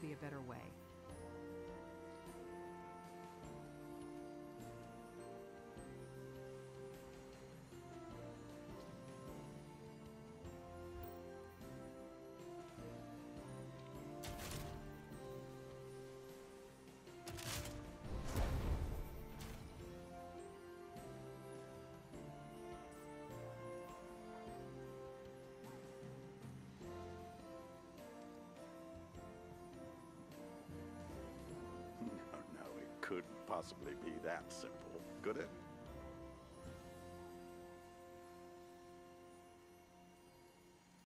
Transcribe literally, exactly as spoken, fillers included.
be a better way. No, no, it couldn't possibly be that simple, could it?